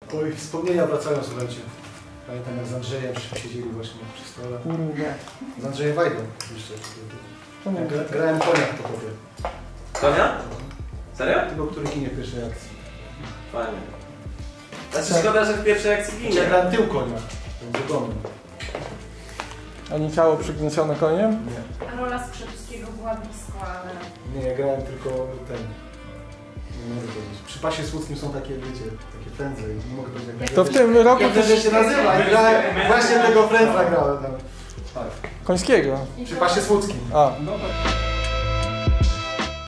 Oj, wspomnienia wracają, słuchajcie. Pamiętam jak z Andrzejem siedzieli właśnie przy stole. Z Andrzejem Wajdą jeszcze. Grałem konia w Potowie. Konia? Serio? Tego, który ginie w pierwszej akcji. Fajnie. Znaczy szkoda, że w pierwszej akcji ginie. Ja grałem tył konia. Wygonem. A nie ciało przygniecione koniem? Nie. A rola Skrzypskiego była blisko, ale... Nie, ja grałem tylko ten... Nie mogę powiedzieć. Przy pasie słudzkim są takie, wiecie, takie frędzle i nie mogę powiedzieć jak... To w tym roku... Jak to się nazywa? I grałem, właśnie tego frędzla grałem tam. Tak. Końskiego. Przy pasie słudzkim. A. No tak.